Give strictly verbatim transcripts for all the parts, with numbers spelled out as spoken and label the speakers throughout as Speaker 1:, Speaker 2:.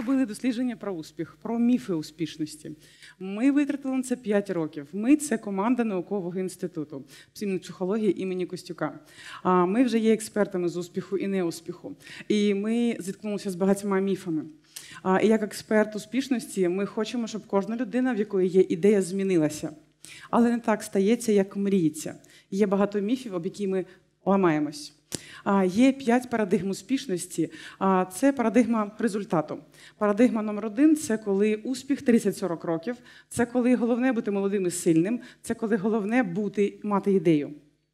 Speaker 1: робили дослідження про успіх, про міфи успішності. Ми витратили на це п'ять років. Ми – це команда наукового інституту психології імені Костюка. Ми вже є експертами з успіху і неуспіху. І ми зіткнулися з багатьма міфами. І як експерт успішності ми хочемо, щоб кожна людина, в якої є ідея, змінилася. Але не так стається, як мріється. Є багато міфів, об які ми ламаємось. Є п'ять парадигм успішності. Це парадигма результату. Парадигма номер один – це коли успіх тридцять-сорок років. Це коли головне бути молодим і сильним. Це коли головне бути, мати ідею.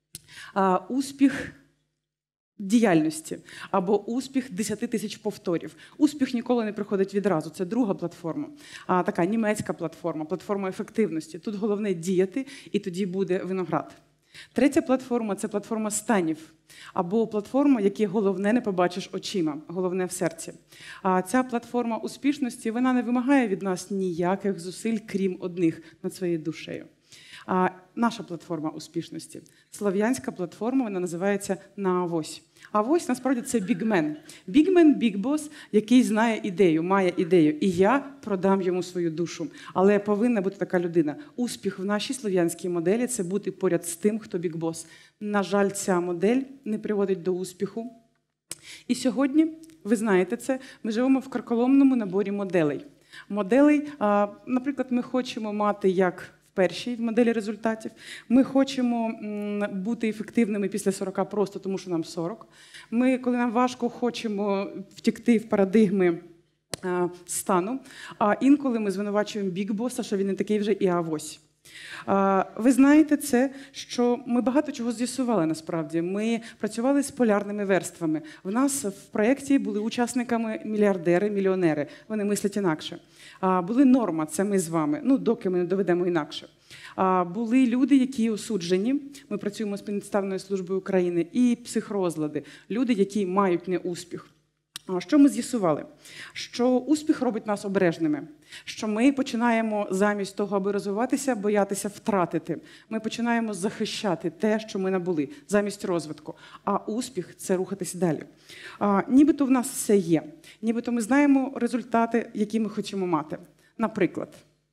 Speaker 1: Успіх діяльності або успіх десять тисяч повторів. Успіх ніколи не приходить відразу. Це друга платформа. А, така німецька платформа, платформа ефективності. Тут головне діяти, і тоді буде виноград. Третя платформа – це платформа станів. Або платформа, яку головне не побачиш очима, головне в серці. А ця платформа успішності, вона не вимагає від нас ніяких зусиль, крім одних, над своєю душею. А наша платформа успішності, слов'янська платформа, вона називається «На авось». Авось, насправді, це бігмен. Бігмен, бігбос, який знає ідею, має ідею. І я продам йому свою душу. Але повинна бути така людина. Успіх в нашій слов'янській моделі – це бути поряд з тим, хто бігбос. На жаль, ця модель не приводить до успіху. І сьогодні, ви знаєте це, ми живемо в карколомному наборі моделей. Моделей, наприклад, ми хочемо мати як першій в моделі результатів. Ми хочемо бути ефективними після сорока просто, тому що нам сорок. Ми, коли нам важко, хочемо втекти в парадигми стану, а інколи ми звинувачуємо бігбоса, що він не такий вже і авось. Ви знаєте це, що ми багато чого з'ясували насправді. Ми працювали з полярними верствами. В нас в проєкті були учасниками мільярдери, мільйонери. Вони мислять інакше. Були норма, це ми з вами, ну, доки ми не доведемо інакше. Були люди, які осуджені, ми працюємо з Пенітенціарною службою України, і психрозлади, люди, які мають неуспіх. Що ми з'ясували? Що успіх робить нас обережними. Що ми починаємо замість того, аби розвиватися, боятися втратити. Ми починаємо захищати те, що ми набули, замість розвитку. А успіх – це рухатись далі. А, нібито в нас все є. Нібито ми знаємо результати, які ми хочемо мати. Наприклад.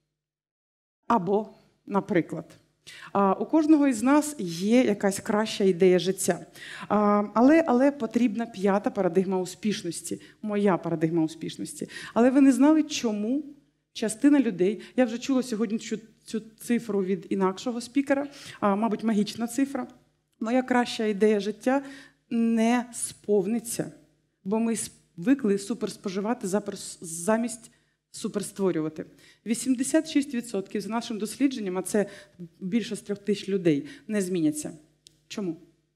Speaker 1: Або, наприклад. А, у кожного із нас є якась краща ідея життя. А, але, але потрібна п'ята парадигма успішності. Моя парадигма успішності. Але ви не знали, чому частина людей, я вже чула сьогодні цю, цю цифру від інакшого спікера, а, мабуть, магічна цифра, моя краща ідея життя не сповниться, бо ми звикли суперспоживати замість суперстворювати. вісімдесят шість відсотків за нашим дослідженням, а це більше з трьох тисяч людей, не зміняться. Чому?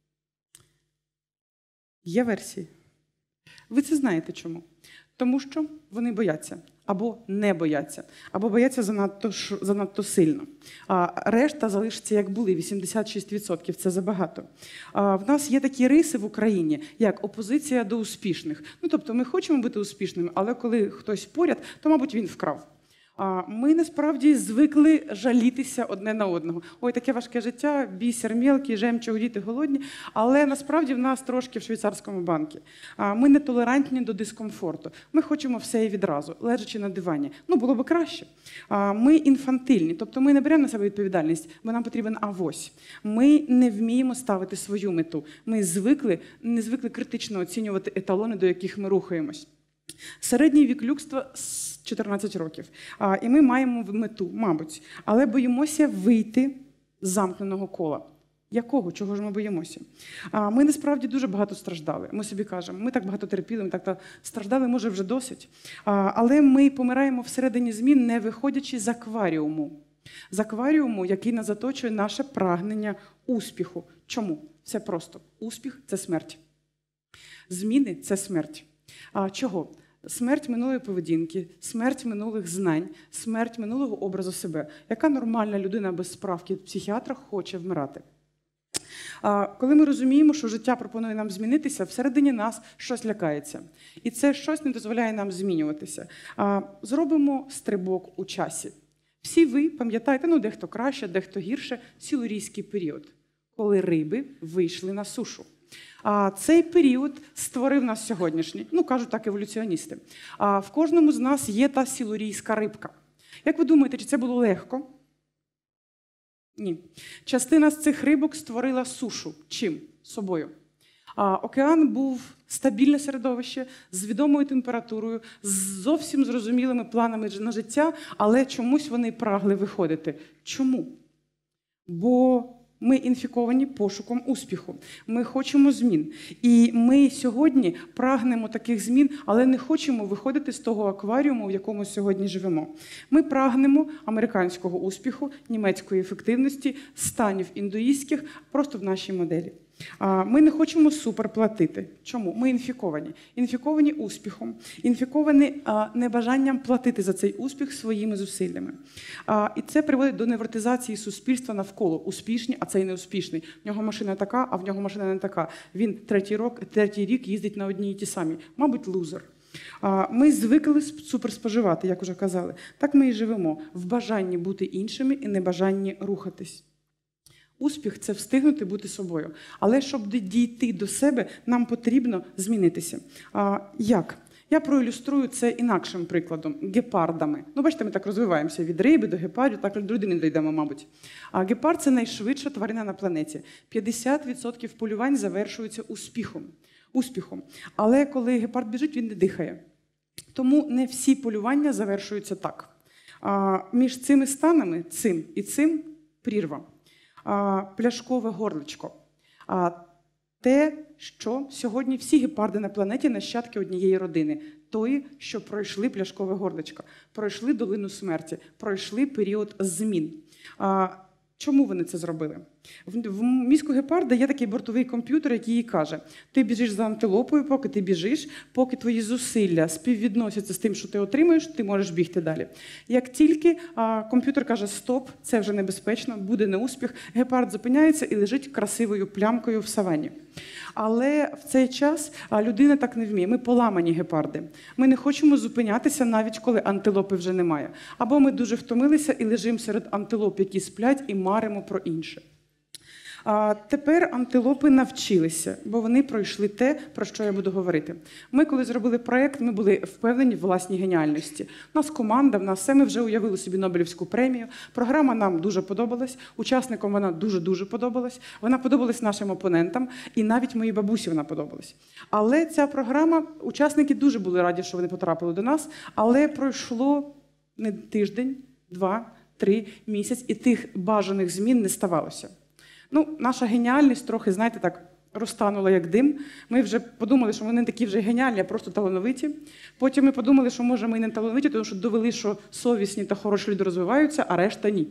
Speaker 1: Є версії. Ви це знаєте чому? Тому що вони бояться. Або не бояться. Або бояться занадто, занадто сильно. А решта залишиться, як були, вісімдесят шість відсотків. Це забагато. А в нас є такі риси в Україні, як опозиція до успішних. Ну, тобто ми хочемо бути успішними, але коли хтось поряд, то, мабуть, він вкрав. Ми, насправді, звикли жалітися одне на одного. Ой, таке важке життя, бісер мілкий, жемчуг, діти голодні. Але, насправді, в нас трошки в швейцарському банку. Ми нетолерантні до дискомфорту. Ми хочемо все і відразу, лежачи на дивані. Ну, було б краще. Ми інфантильні, тобто ми не беремо на себе відповідальність, бо нам потрібен авось. Ми не вміємо ставити свою мету. Ми звикли, не звикли критично оцінювати еталони, до яких ми рухаємось. Середній вік людства – чотирнадцять років. А, і ми маємо мету, мабуть. Але боїмося вийти з замкненого кола. Якого? Чого ж ми боїмося? А, ми насправді дуже багато страждали. Ми собі кажемо, ми так багато терпіли, ми так страждали, може вже досить. А, але ми помираємо всередині змін, не виходячи з акваріуму. З акваріуму, який нас заточує наше прагнення успіху. Чому? Все просто. Успіх – це смерть. Зміни – це смерть. А чого? Смерть минулої поведінки, смерть минулих знань, смерть минулого образу себе. Яка нормальна людина без справки в психіатрах хоче вмирати? А коли ми розуміємо, що життя пропонує нам змінитися, всередині нас щось лякається. І це щось не дозволяє нам змінюватися. А зробимо стрибок у часі. Всі ви пам'ятаєте, ну дехто краще, дехто гірше, сілурійський період, коли риби вийшли на сушу. А цей період створив нас сьогоднішній, ну, кажуть так еволюціоністи. А в кожному з нас є та сілурійська рибка. Як ви думаєте, чи це було легко? Ні. Частина з цих рибок створила сушу. Чим? Собою. А океан був стабільне середовище з відомою температурою, з зовсім зрозумілими планами на життя, але чомусь вони прагли виходити. Чому? Бо ми інфіковані пошуком успіху. Ми хочемо змін. І ми сьогодні прагнемо таких змін, але не хочемо виходити з того акваріуму, в якому сьогодні живемо. Ми прагнемо американського успіху, німецької ефективності, станів індуїстських просто в нашій моделі. Ми не хочемо суперплатити. Чому? Ми інфіковані. Інфіковані успіхом, інфіковані небажанням платити за цей успіх своїми зусиллями. І це приводить до невротизації суспільства навколо. Успішні, а цей не успішний. В нього машина така, а в нього машина не така. Він третій рік, третій рік їздить на одній і ті самі. Мабуть, лузер. Ми звикли суперспоживати, як вже казали. Так ми і живемо. В бажанні бути іншими і небажанні рухатись. Успіх – це встигнути бути собою. Але щоб дійти до себе, нам потрібно змінитися. А, як? Я проілюструю це інакшим прикладом – гепардами. Ну, бачите, ми так розвиваємося від риби до гепардів, так до людини дійдемо, мабуть. А гепард – це найшвидша тварина на планеті. п'ятдесят відсотків полювань завершуються успіхом. успіхом. Але коли гепард біжить, він не дихає. Тому не всі полювання завершуються так. А, між цими станами, цим і цим – прірва. Пляшкове горличко. Те, що сьогодні всі гепарди на планеті – нащадки однієї родини. Тої, що пройшли пляшкове горличко, пройшли долину смерті, пройшли період змін. Чому вони це зробили? В мізку гепарда є такий бортовий комп'ютер, який їй каже, ти біжиш за антилопою, поки ти біжиш, поки твої зусилля співвідносяться з тим, що ти отримаєш, ти можеш бігти далі. Як тільки а, комп'ютер каже стоп, це вже небезпечно, буде неуспіх, гепард зупиняється і лежить красивою плямкою в савані. Але в цей час а, людина так не вміє. Ми поламані гепарди. Ми не хочемо зупинятися, навіть коли антилопи вже немає. Або ми дуже втомилися і лежимо серед антилоп, які сплять, і маримо про інше. А тепер антилопи навчилися, бо вони пройшли те, про що я буду говорити. Ми, коли зробили проєкт, ми були впевнені в власній геніальності. У нас команда, в нас все, ми вже уявили собі Нобелівську премію. Програма нам дуже подобалась, учасникам вона дуже-дуже подобалась, вона подобалась нашим опонентам, і навіть моїй бабусі вона подобалась. Але ця програма, учасники дуже були раді, що вони потрапили до нас, але пройшло не тиждень, два, три, місяць, і тих бажаних змін не ставалося. Ну, наша геніальність трохи, знаєте, так розтанула як дим. Ми вже подумали, що вони не такі вже геніальні, а просто талановиті. Потім ми подумали, що, може, ми не талановиті, тому що довели, що совісні та хороші люди розвиваються, а решта ні.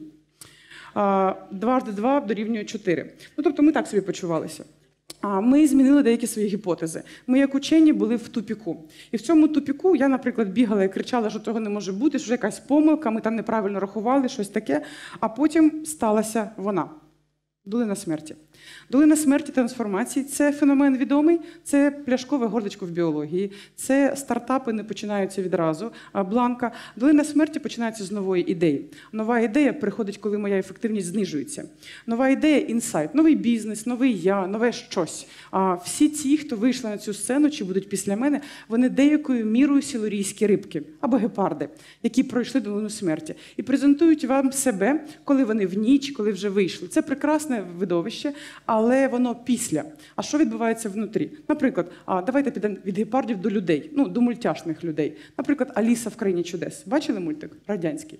Speaker 1: Дважди два дорівнює чотири. Ну, тобто ми так собі почувалися. Ми змінили деякі свої гіпотези. Ми, як учені, були в тупіку. І в цьому тупіку я, наприклад, бігала і кричала, що цього не може бути, що якась помилка, ми там неправильно рахували, щось таке. А потім сталася вона. Долина смерті. Долина смерті трансформації – це феномен відомий, це пляшкове горличко в біології, це стартапи не починаються відразу, бланка. Долина смерті починається з нової ідеї. Нова ідея приходить, коли моя ефективність знижується. Нова ідея – інсайт, новий бізнес, новий я, нове щось. А всі ті, хто вийшли на цю сцену чи будуть після мене, вони деякою мірою сілурійські рибки або гепарди, які пройшли долину смерті. І презентують вам себе, коли вони в ніч, коли вже вийшли. Це прекрасне видовище, але воно після. А що відбувається внутрі? Наприклад, а, давайте підемо від гепардів до людей, ну, до мультяшних людей. Наприклад, Аліса в країні чудес. Бачили мультик? Радянський.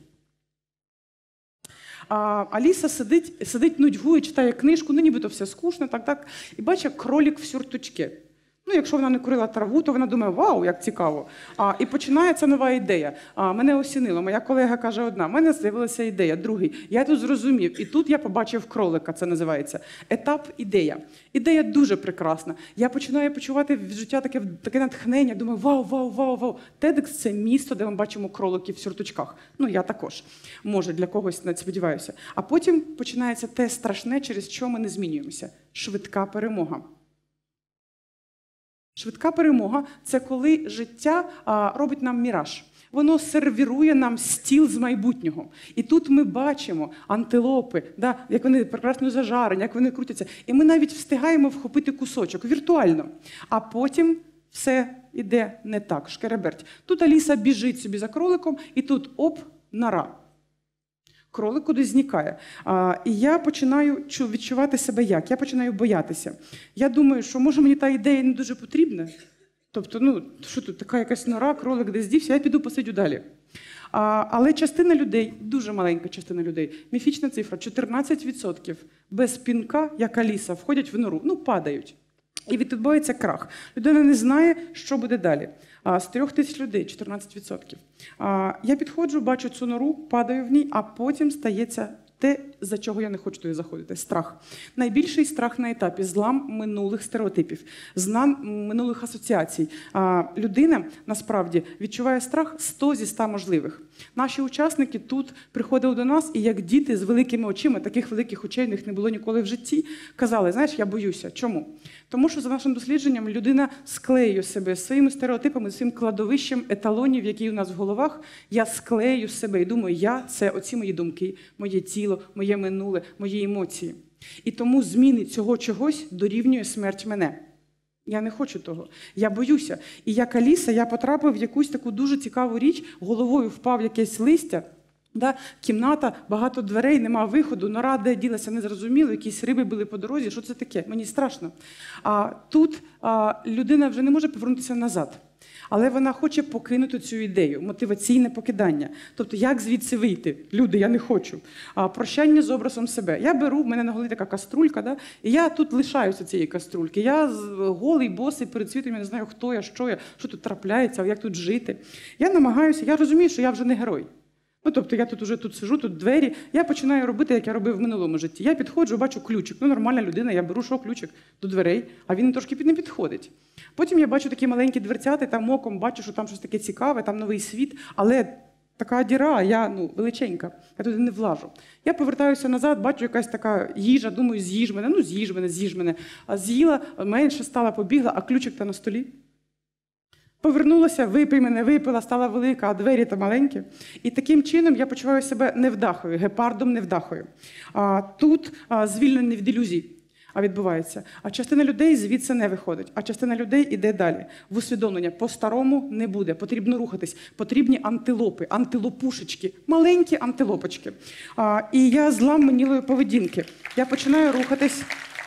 Speaker 1: А Аліса сидить, сидить нудьгує, читає книжку, ну нібито все скучно, так-так, і бачить кролик в сюртучці. Ну, якщо вона не курила траву, то вона думає, вау, як цікаво. А, і починається нова ідея. А, мене осінило, моя колега каже одна, в мене з'явилася ідея, другий. Я тут зрозумів, і тут я побачив кролика, це називається. Етап ідея. Ідея дуже прекрасна. Я починаю почувати в життя таке, таке натхнення, думаю, вау, вау, вау, вау. TEDx – це місто, де ми бачимо кроликів в сюртучках. Ну, я також. Може, для когось, сподіваюся. А потім починається те страшне, через що ми не змінюємося. Швидка перемога. Швидка перемога – це коли життя а, робить нам міраж. Воно сервірує нам стіл з майбутнього. І тут ми бачимо антилопи, да, як вони прекрасно зажарені, як вони крутяться. І ми навіть встигаємо вхопити кусочок віртуально. А потім все йде не так, шкереберть. Тут Аліса біжить собі за кроликом, і тут оп, нора. Кролик кудись зникає. А, і я починаю відчувати себе як? Я починаю боятися. Я думаю, що може мені та ідея не дуже потрібна? Тобто, ну, що тут, така якась нора, кролик десь дівся, я піду посидю далі. А, але частина людей, дуже маленька частина людей, міфічна цифра, чотирнадцять відсотків без пінка, як Аліса, входять в нору, ну, падають. І відбувається крах. Людина не знає, що буде далі. А, з трьох тисяч людей чотирнадцять відсотків. А, я підходжу, бачу цю нору, падаю в ній, а потім стається те, за чого я не хочу туди заходити – страх. Найбільший страх на етапі – злам минулих стереотипів, злам минулих асоціацій. А, людина, насправді, відчуває страх сто зі ста можливих. Наші учасники тут приходили до нас, і як діти з великими очима, таких великих очей в них не було ніколи в житті, казали, знаєш, я боюся. Чому? Тому що, за нашим дослідженням, людина склеює себе своїми стереотипами, своїм кладовищем еталонів, які у нас в головах. Я склею себе і думаю, я – це оці мої думки, моє тіло, моє минуле, мої емоції. І тому зміни цього чогось дорівнює смерть мене. Я не хочу того. Я боюся. І як Аліса, я потрапив в якусь таку дуже цікаву річ, головою впав якесь листя, да, кімната, багато дверей, нема виходу, нора де ділася, незрозуміло, якісь риби були по дорозі, що це таке? Мені страшно. А тут а, людина вже не може повернутися назад. Але вона хоче покинути цю ідею, мотиваційне покидання. Тобто, як звідси вийти? Люди, я не хочу. А, прощання з образом себе. Я беру, в мене на голові така каструлька, да? І я тут лишаюся цієї каструльки. Я голий, босий, перед світом, я не знаю, хто я, що я, що тут трапляється, як тут жити. Я намагаюся, я розумію, що я вже не герой. Ну, тобто, я тут уже тут сижу, тут двері, я починаю робити, як я робив в минулому житті. Я підходжу, бачу ключик. Ну, нормальна людина, я беру, що ключик до дверей, а він трошки не підходить. Потім я бачу такі маленькі дверцяти, там оком бачу, що там щось таке цікаве, там новий світ, але така діра, я, ну, величенька, я туди не влажу. Я повертаюся назад, бачу якась така їжа, думаю, з'їж мене, ну, з'їж мене, з'їж мене. А з'їла, менше стала, побігла, а ключик-то на столі. Повернулася, випий мене, випила, стала велика, а двері то маленькі. І таким чином я почуваю себе невдахою, гепардом-невдахою. А тут а, звільнення від ілюзій а відбувається. А частина людей звідси не виходить, а частина людей іде далі. В усвідомлення по-старому не буде, потрібно рухатись, потрібні антилопи, антилопушечки, маленькі антилопочки. А, і я злам минулої поведінки. Я починаю рухатись.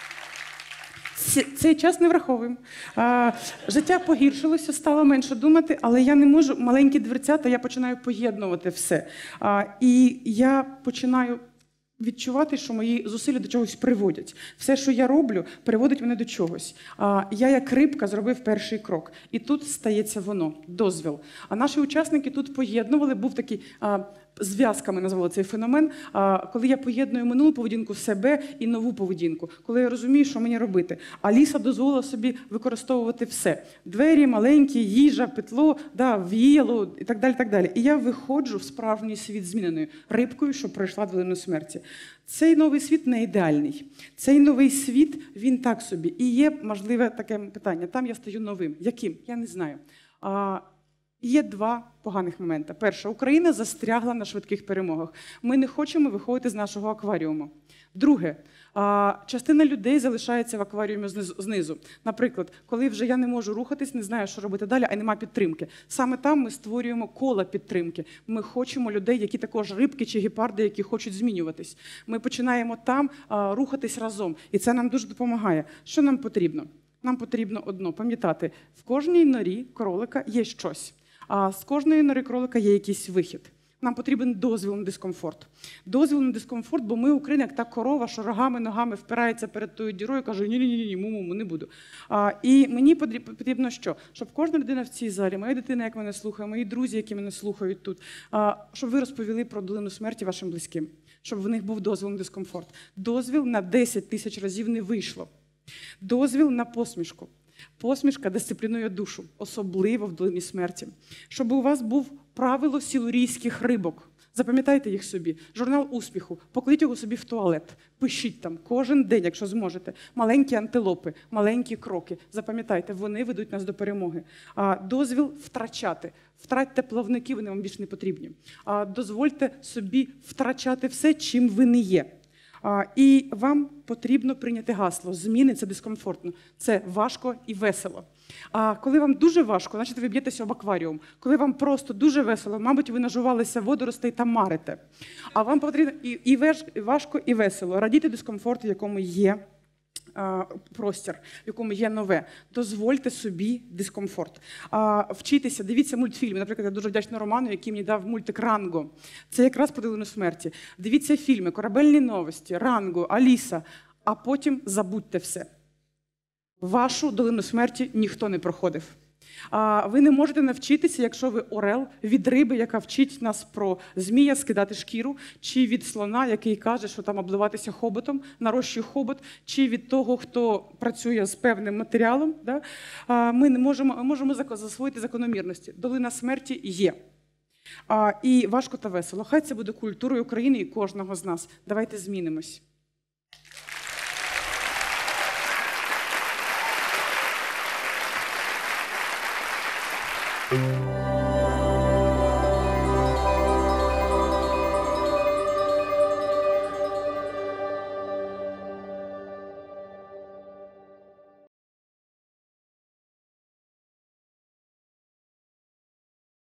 Speaker 1: Цей час не враховуємо. А, життя погіршилося, стало менше думати, але я не можу, маленькі дверцята, я починаю поєднувати все. А, і я починаю відчувати, що мої зусилля до чогось приводять. Все, що я роблю, приводить мене до чогось. А, я, як рибка, зробив перший крок. І тут стається воно, дозвіл. А наші учасники тут поєднували, був такий... А, зв'язками назвали цей феномен, коли я поєдную минулу поведінку себе і нову поведінку, коли я розумію, що мені робити. Аліса дозволила собі використовувати все. Двері маленькі, їжа, петло, да, віяло і так далі, так далі. І я виходжу в справжній світ зміненою рибкою, що пройшла долину смерті. Цей новий світ не ідеальний. Цей новий світ, він так собі. І є, можливе, таке питання. Там я стаю новим. Яким? Я не знаю. А, Є два поганих моменти. Перше, Україна застрягла на швидких перемогах. Ми не хочемо виходити з нашого акваріуму. Друге, частина людей залишається в акваріумі знизу. Наприклад, коли вже я не можу рухатись, не знаю, що робити далі, а нема підтримки. Саме там ми створюємо кола підтримки. Ми хочемо людей, які також рибки чи гепарди, які хочуть змінюватись. Ми починаємо там рухатись разом. І це нам дуже допомагає. Що нам потрібно? Нам потрібно одно – пам'ятати, в кожній норі кролика є щось. А з кожної нори кролика є якийсь вихід. Нам потрібен дозвіл на дискомфорт. Дозвіл на дискомфорт, бо ми, Україна, як та корова, що рогами, ногами впирається перед тою дірою і каже, ні-ні-ні, му-му, не буду. А, і мені потрібно що? Щоб кожна людина в цій залі, моя дитина, як мене слухає, мої друзі, які мене слухають тут, а, щоб ви розповіли про долину смерті вашим близьким. Щоб в них був дозвіл на дискомфорт. Дозвіл на десять тисяч разів не вийшло. Дозвіл на посмішку. Посмішка дисциплінує душу, особливо в долині смерті. Щоб у вас був правило сілурійських рибок. Запам'ятайте їх собі. Журнал успіху. Покладіть його собі в туалет. Пишіть там кожен день, якщо зможете. Маленькі антилопи, маленькі кроки. Запам'ятайте, вони ведуть нас до перемоги. А, дозвіл втрачати. Втратьте плавники, вони вам більше не потрібні. А, дозвольте собі втрачати все, чим ви не є. А, і вам потрібно прийняти гасло. Зміни – це дискомфортно. Це важко і весело. А коли вам дуже важко, значить ви б'єтеся об акваріум. Коли вам просто дуже весело, мабуть, ви нажувалися водоростей та марите. А вам потрібно і, і, веж, і важко, і весело. Радійте дискомфорту, в якому є а, простір, в якому є нове. Дозвольте собі дискомфорт. А, вчитися, дивіться мультфільми. Наприклад, я дуже вдячна Роману, який мені дав мультик «Ранго». Це якраз про долину смерті. Дивіться фільми «Корабельні новості», «Ранго», «Аліса», а потім забудьте все. Вашу долину смерті ніхто не проходив. А ви не можете навчитися, якщо ви орел, від риби, яка вчить нас про змія скидати шкіру, чи від слона, який каже, що там обливатися хоботом, нарощує хобот, чи від того, хто працює з певним матеріалом. Да? А ми не можемо, ми можемо засвоїти закономірності. Долина смерті є. А, і важко та весело. Хай це буде культурою України і кожного з нас. Давайте змінимось.